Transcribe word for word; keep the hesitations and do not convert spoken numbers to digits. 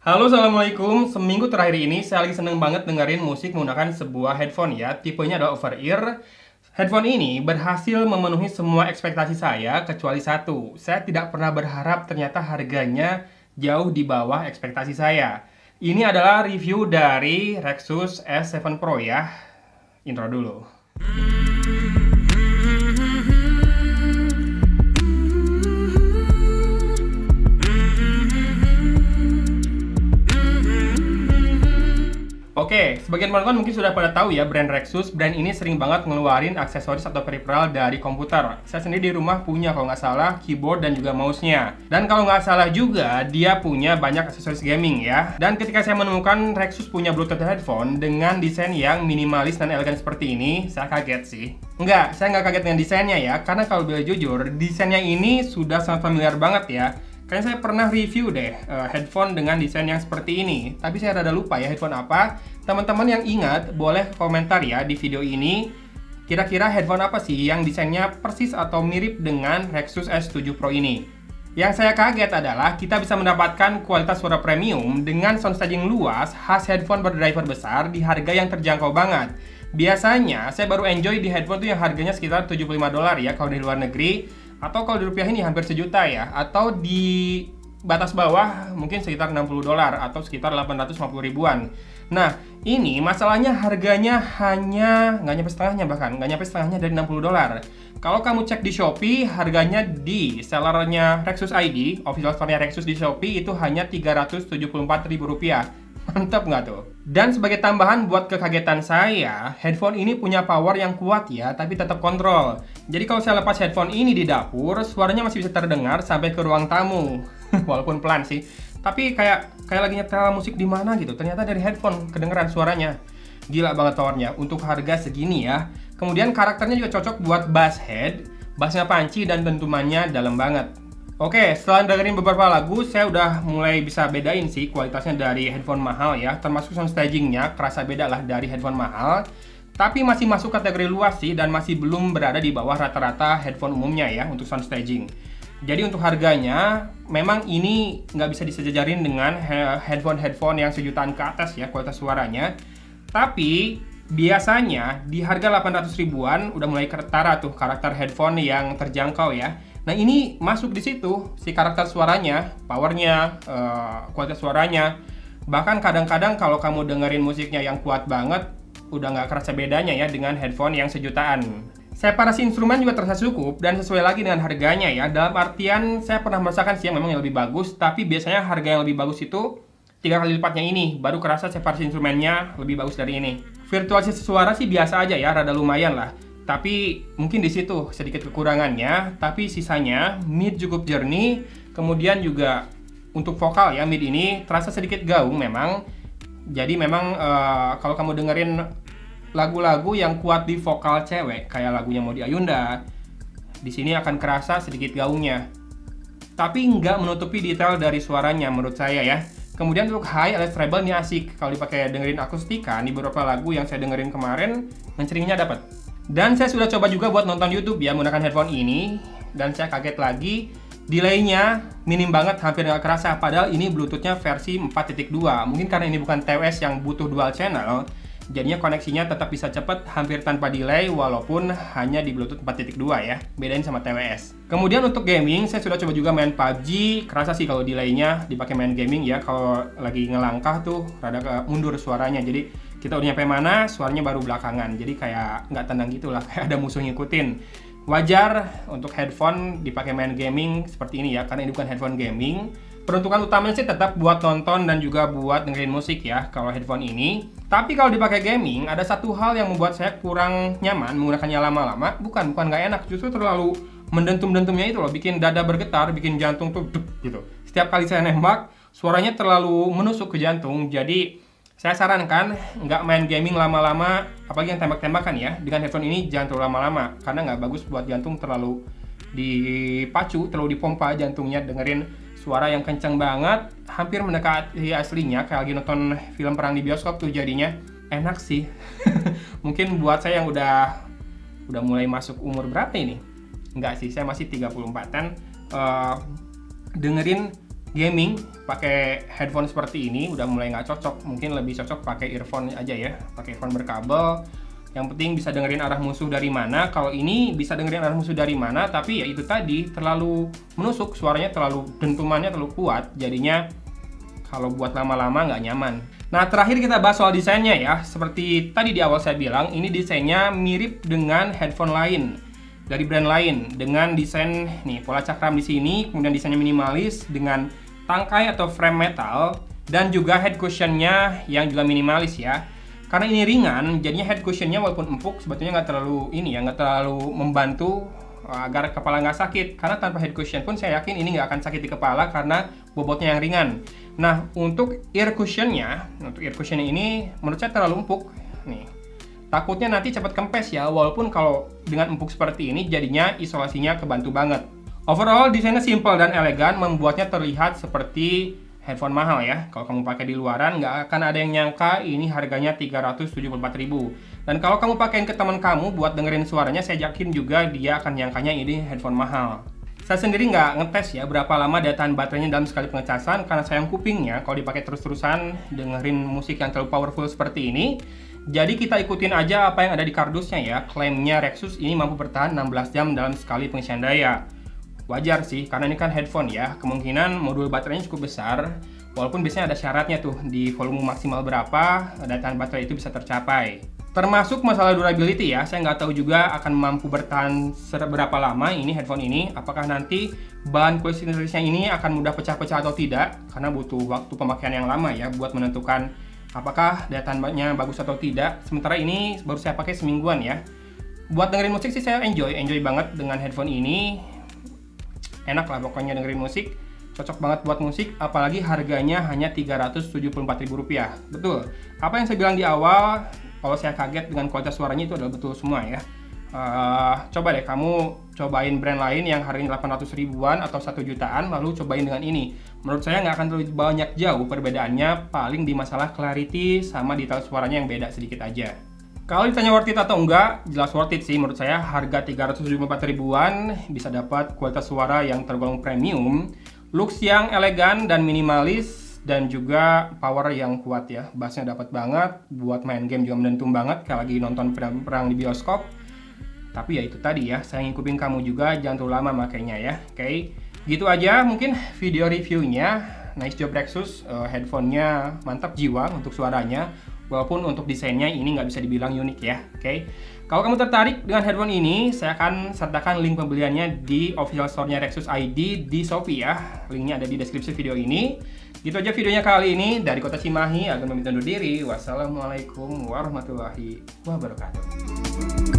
Halo, assalamualaikum. Seminggu terakhir ini saya lagi seneng banget dengerin musik menggunakan sebuah headphone ya. Tipenya adalah over ear. Headphone ini berhasil memenuhi semua ekspektasi saya kecuali satu. Saya tidak pernah berharap ternyata harganya jauh di bawah ekspektasi saya. Ini adalah review dari Rexus S tujuh Pro ya. Intro dulu. Oke, sebagian teman-teman mungkin sudah pada tahu ya brand Rexus. Brand ini sering banget ngeluarin aksesoris atau peripheral dari komputer. Saya sendiri di rumah punya kalau nggak salah keyboard dan juga mouse-nya. Dan kalau nggak salah juga dia punya banyak aksesoris gaming ya. Dan ketika saya menemukan Rexus punya Bluetooth headphone dengan desain yang minimalis dan elegan seperti ini, saya kaget sih. Enggak, saya nggak kaget dengan desainnya ya. Karena kalau boleh jujur, desainnya ini sudah sangat familiar banget ya. Kayaknya saya pernah review deh uh, headphone dengan desain yang seperti ini. Tapi saya rada lupa ya headphone apa. Teman-teman yang ingat boleh komentar ya di video ini. Kira-kira headphone apa sih yang desainnya persis atau mirip dengan Rexus S tujuh Pro ini. Yang saya kaget adalah kita bisa mendapatkan kualitas suara premium dengan sound staging luas khas headphone berdriver besar di harga yang terjangkau banget. Biasanya saya baru enjoy di headphone tuh yang harganya sekitar tujuh puluh lima dolar ya kalau di luar negeri. Atau kalau di rupiah ini hampir sejuta ya. Atau di batas bawah mungkin sekitar enam puluh dolar atau sekitar delapan ratus lima puluh ribuan. Nah, ini masalahnya harganya hanya nggak nyampe setengahnya, bahkan nggak nyampe setengahnya dari enam puluh dolar. Kalau kamu cek di Shopee, harganya di sellernya Rexus I D, official store-nya Rexus di Shopee itu hanya tiga ratus tujuh puluh empat ribu rupiah. Mantap nggak tuh? Dan sebagai tambahan buat kekagetan saya, headphone ini punya power yang kuat ya, tapi tetap kontrol. Jadi kalau saya lepas headphone ini di dapur, suaranya masih bisa terdengar sampai ke ruang tamu. Walaupun pelan sih. Tapi kayak kayak lagi nyetel musik di mana gitu. Ternyata dari headphone kedengeran suaranya. Gila banget powernya untuk harga segini ya. Kemudian karakternya juga cocok buat bass head. Bassnya panci dan dentumannya dalam banget. Oke, setelah dengerin beberapa lagu, saya udah mulai bisa bedain sih kualitasnya dari headphone mahal ya. Termasuk sound stagingnya, kerasa beda lah dari headphone mahal. Tapi masih masuk kategori luas sih, dan masih belum berada di bawah rata-rata headphone umumnya ya untuk sound staging. Jadi untuk harganya, memang ini nggak bisa disejajarin dengan headphone-headphone yang sejutaan ke atas ya kualitas suaranya. Tapi biasanya di harga delapan ratus ribuan udah mulai ketara tuh karakter headphone yang terjangkau ya. Nah ini masuk di situ si karakter suaranya, powernya, uh, kualitas suaranya. Bahkan kadang-kadang kalau kamu dengerin musiknya yang kuat banget, udah nggak kerasa bedanya ya dengan headphone yang sejutaan. Separasi instrumen juga terasa cukup dan sesuai lagi dengan harganya ya. Dalam artian saya pernah merasakan sih yang memang yang lebih bagus, tapi biasanya harga yang lebih bagus itu tiga kali lipatnya ini, baru kerasa separasi instrumennya lebih bagus dari ini. Virtualisasi suara sih biasa aja ya, rada lumayan lah. Tapi mungkin di situ sedikit kekurangannya, tapi sisanya mid cukup jernih, kemudian juga untuk vokal ya mid ini terasa sedikit gaung memang. Jadi memang uh, kalau kamu dengerin lagu-lagu yang kuat di vokal cewek kayak lagunya Maudy Ayunda, di sini akan kerasa sedikit gaungnya. Tapi nggak menutupi detail dari suaranya menurut saya ya. Kemudian untuk high alias treble ini asik kalau dipakai dengerin akustika di beberapa lagu yang saya dengerin kemarin, menceringnya dapat. Dan saya sudah coba juga buat nonton YouTube ya menggunakan headphone ini, dan saya kaget lagi delay-nya minim banget, hampir nggak kerasa. Padahal ini Bluetooth-nya versi empat titik dua. Mungkin karena ini bukan T W S yang butuh dual channel, jadinya koneksinya tetap bisa cepat hampir tanpa delay walaupun hanya di Bluetooth empat titik dua ya. Bedain sama T W S. Kemudian untuk gaming, saya sudah coba juga main P U B G. Kerasa sih kalau delay-nya dipakai main gaming ya. Kalau lagi ngelangkah tuh rada ke mundur suaranya. Jadi kita udah nyampe mana, suaranya baru belakangan. Jadi kayak nggak tenang gitu lah, kayak ada musuh ngikutin. Wajar untuk headphone dipakai main gaming seperti ini ya, karena ini bukan headphone gaming. Peruntukan utamanya sih tetap buat nonton dan juga buat dengerin musik ya, kalau headphone ini. Tapi kalau dipakai gaming, ada satu hal yang membuat saya kurang nyaman menggunakannya lama-lama. Bukan, bukan nggak enak, justru terlalu mendentum-dentumnya itu loh, bikin dada bergetar, bikin jantung tuh dup, gitu. Setiap kali saya nembak, suaranya terlalu menusuk ke jantung, jadi saya sarankan nggak main gaming lama-lama, apalagi yang tembak-tembakan ya. Dengan headphone ini jangan terlalu lama-lama, karena nggak bagus buat jantung, terlalu dipacu, terlalu dipompa jantungnya dengerin suara yang kenceng banget, hampir mendekati aslinya, kayak lagi nonton film perang di bioskop tuh jadinya. Enak sih. Mungkin buat saya yang udah udah mulai masuk umur berapa ini? Nggak sih, saya masih tiga puluh empatan. Uh, dengerin gaming pakai headphone seperti ini udah mulai nggak cocok. Mungkin lebih cocok pakai earphone aja ya, pakai earphone berkabel. Yang penting bisa dengerin arah musuh dari mana. Kalau ini bisa dengerin arah musuh dari mana, tapi ya itu tadi terlalu menusuk, suaranya terlalu, dentumannya terlalu kuat, jadinya kalau buat lama-lama nggak nyaman. Nah, terakhir kita bahas soal desainnya ya. Seperti tadi di awal saya bilang, ini desainnya mirip dengan headphone lain dari brand lain, dengan desain nih pola cakram di sini, kemudian desainnya minimalis dengan tangkai atau frame metal, dan juga head cushionnya yang juga minimalis ya. Karena ini ringan, jadinya head cushionnya walaupun empuk sebetulnya nggak terlalu ini ya, nggak terlalu membantu agar kepala nggak sakit. Karena tanpa head cushion pun saya yakin ini nggak akan sakit di kepala karena bobotnya yang ringan. Nah, untuk ear cushionnya, untuk ear cushionnya ini menurut saya terlalu empuk nih. Takutnya nanti cepat kempes ya, walaupun kalau dengan empuk seperti ini jadinya isolasinya kebantu banget. Overall, desainnya simple dan elegan, membuatnya terlihat seperti headphone mahal ya. Kalau kamu pakai di luaran, nggak akan ada yang nyangka ini harganya tiga ratus tujuh puluh empat ribu. Dan kalau kamu pakein ke teman kamu buat dengerin suaranya, saya yakin juga dia akan nyangkanya ini headphone mahal. Saya sendiri nggak ngetes ya berapa lama daya tahan baterainya dalam sekali pengecasan, karena sayang kupingnya kalau dipakai terus-terusan dengerin musik yang terlalu powerful seperti ini. Jadi kita ikutin aja apa yang ada di kardusnya ya. Klaimnya Rexus ini mampu bertahan enam belas jam dalam sekali pengisian daya. Wajar sih, karena ini kan headphone ya, kemungkinan modul baterainya cukup besar, walaupun biasanya ada syaratnya tuh, di volume maksimal berapa, daya tahan baterai itu bisa tercapai. Termasuk masalah durability ya, saya nggak tahu juga akan mampu bertahan seberapa lama ini headphone ini, apakah nanti bahan kulit sintetisnya ini akan mudah pecah-pecah atau tidak, karena butuh waktu pemakaian yang lama ya, buat menentukan apakah daya tahannya bagus atau tidak. Sementara ini baru saya pakai semingguan ya. Buat dengerin musik sih saya enjoy, enjoy banget dengan headphone ini. Enak lah pokoknya dengerin musik, cocok banget buat musik, apalagi harganya hanya tiga ratus tujuh puluh empat ribu rupiah. Betul, apa yang saya bilang di awal, kalau saya kaget dengan kualitas suaranya itu adalah betul semua ya. Uh, coba deh kamu cobain brand lain yang harganya delapan ratus ribuan atau satu jutaan, lalu cobain dengan ini. Menurut saya nggak akan terlalu banyak jauh perbedaannya, paling di masalah clarity sama detail suaranya yang beda sedikit aja. Kalau ditanya worth it atau enggak, jelas worth it sih menurut saya. Harga tiga ratus tujuh puluh empat ribuan bisa dapat kualitas suara yang tergolong premium, looks yang elegan dan minimalis, dan juga power yang kuat ya. Bassnya dapat banget, buat main game juga menentum banget kayak lagi nonton perang di bioskop. Tapi ya itu tadi ya, saya ngikutin kamu juga, jangan terlalu lama makanya ya. Oke, okay. Gitu aja mungkin video reviewnya. Nice job Rexus, uh, headphone-nya mantap jiwa untuk suaranya. Walaupun untuk desainnya ini nggak bisa dibilang unik ya, oke? Okay? Kalau kamu tertarik dengan headphone ini, saya akan sertakan link pembeliannya di official store-nya Rexus I D di Shopee ya. Linknya ada di deskripsi video ini. Gitu aja videonya kali ini dari Kota Cimahi. Agar meminta undur diri. Wassalamualaikum warahmatullahi wabarakatuh.